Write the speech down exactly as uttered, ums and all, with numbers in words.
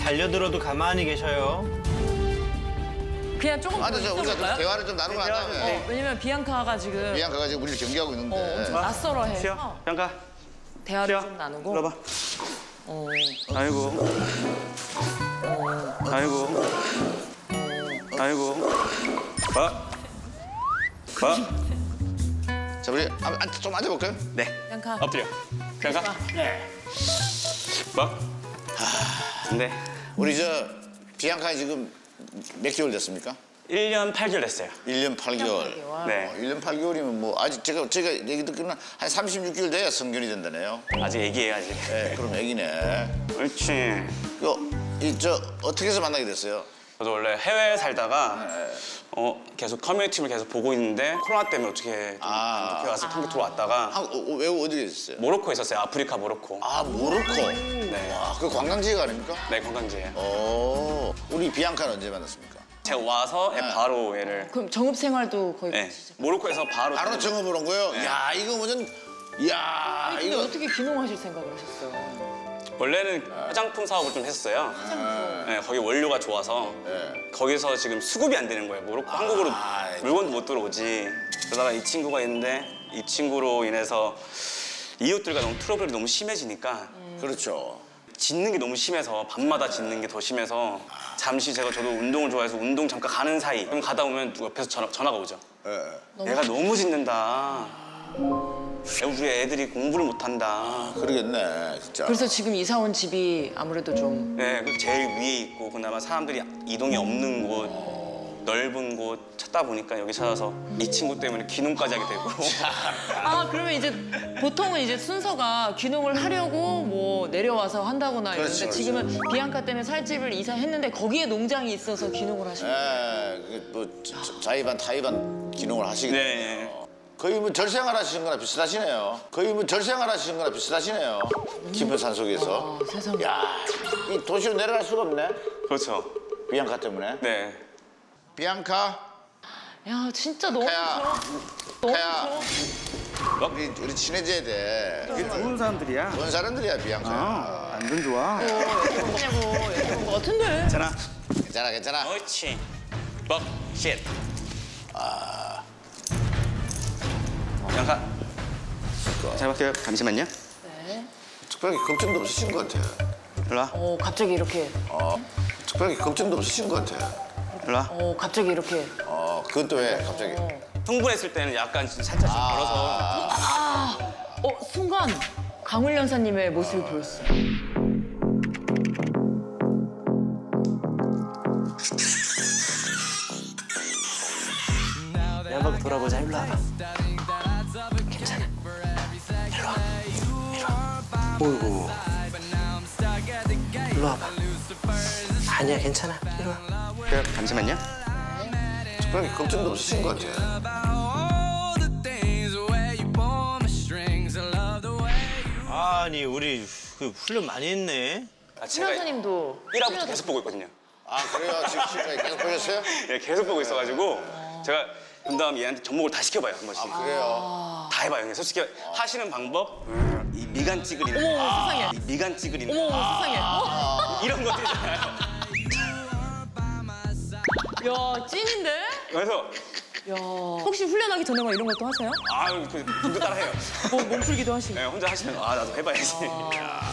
달려들어도 가만히 계셔요. 그냥 조금 맞아, 더 저 우리가 있어볼까요? 좀 대화를 좀 나누고 난 다음에. 어, 왜냐면 비앙카가 지금 비앙카가 지금 우리를 경계하고 있는데. 어, 엄청 낯설어 해서 쉬어. 비앙카. 대화를 쉬어. 좀 나누고. 들어봐. 어. 아이고. 아이고. 아이고. 봐. 봐. 자, 우리 아, 아, 좀 앉아볼까요? 네. 비앙카. 엎드려. 비앙카. 네. 봐. 네. 우리 저 비앙카 지금 몇 개월 됐습니까? 일 년 팔 개월 됐어요. 일 년 팔 개월. 네. 어, 일 년 팔 개월이면 뭐 아직 제가 제가 얘기 듣기로는 한 삼십육 개월 돼야 성견이 된다네요. 아직 애기예요, 아직. 네, 그럼 애기네. 옳지. 이저 어떻게 해서 만나게 됐어요? 저도 원래 해외에 살다가 네. 어, 계속 커뮤니티를 계속 보고 있는데 코로나 때문에 어떻게 좀 아. 늦게 와서 한국 들어왔다가 한, 어, 왜 어디에 있었어요? 모로코에 있었어요. 아프리카 모로코. 아, 모로코. 네. 와, 그 관광지가 아닙니까? 네, 관광지에. 어, 우리 비앙카는 언제 만났습니까? 제가 와서 네. 바로 얘를 그럼 정읍 생활도 거의 네, 같이 시작. 모로코에서 바로 바로 정업을 온 거예요? 네. 야, 이거 완전 야, 근데 이거 어떻게 귀농하실 생각을 하셨어요? 원래는 화장품 사업을 좀 했었어요. 네, 거기 원료가 좋아서 네. 거기서 지금 수급이 안 되는 거예요. 모로코 한국으로 아, 물건도 못 들어오지. 그러다가 이 친구가 있는데 이 친구로 인해서 이웃들과 너무 트러블이 너무 심해지니까 그렇죠. 짖는 게 너무 심해서 밤마다 짖는 게 더 심해서 잠시 제가 저도 운동을 좋아해서 운동 잠깐 가는 사이 그럼 가다 보면 누가 옆에서 전화, 전화가 오죠. 예. 내가 너무 짖는다. 우리 애들이 공부를 못한다. 그러겠네, 진짜. 그래서 지금 이사 온 집이 아무래도 좀 네, 그 제일 위에 있고 그나마 사람들이 이동이 없는 곳, 넓은 곳 찾다 보니까 여기 찾아서 이 친구 때문에 귀농까지 하게 되고. 아 그러면 이제 보통은 이제 순서가 귀농을 하려고 뭐 내려와서 한다거나 그렇지, 이러는데 그렇지. 지금은 비앙카 때문에 살 집을 이사했는데 거기에 농장이 있어서 귀농을 하신 거예요? 예, 그게 뭐 자- 자- 자의반 타의반 기능을 하시겠네요. 네. 거의 뭐 절생활 하시는 거나 비슷하시네요. 거의 뭐 절생활 하시는 거나 비슷하시네요. 깊은 산속에서. 아, 세상에. 야, 이 도시로 내려갈 수가 없네. 그렇죠. 비앙카 때문에. 네. 비앙카, 야 진짜 너무 카야, 너무 카야. 좋아. 우리 우리 친해져야 돼. 이게 좋은 사람들이야. 좋은 사람들이야, 비앙카. 어, 완전 좋아. 뭐냐고 얘기한 거 같은데. 괜찮아. 괜찮아, 괜찮아. 옳지. 뻑, 쉣. 아, 양가. 잘 볼게요. 잠시만요. 네. 특별히 걱정도 없으신 것 같아. 일로 와. 어 갑자기 이렇게. 어, 특별히 걱정도 없으신 것 같아. 일로 와. 어 갑자기 이렇게. 어, 그건 또 왜 갑자기? 흥분했을 때는 약간 살짝 좀 걸어서. 아, 어 순간 강울 연사님의 모습을 보였어. 한번 돌아보자. 일로 와봐. 어이구. 일로 와봐. 아니야, 괜찮아. 이리 와. 그래, 잠시만요. 특별히 걱정도 없으신 것 같아. 아니 우리 그 훈련 많이 했네. 아, 신 연사님도 일 화부터 계속 보고 있거든요. 아, 그래요? 지금 지금까지 계속 보셨어요? 예, 계속 보고 있어가지고 제가 그 다음 얘한테 접목을 다 시켜봐요, 한 번씩. 그래요? 다 해봐요. 솔직히 하시는 방법, 이 미간 찌그리는 어머, 거, 세상에. 이 미간 찌그리는 어머 거, 세상에. 어? 이런 것들이잖아요. 야 찐인데? 그래서 야 혹시 훈련하기 전에 막 이런 것도 하세요? 아, 그 분도 따라 해요. 뭐 몸풀기도 하시고. 네, 혼자 하시면 아 나도 해봐야지. 아.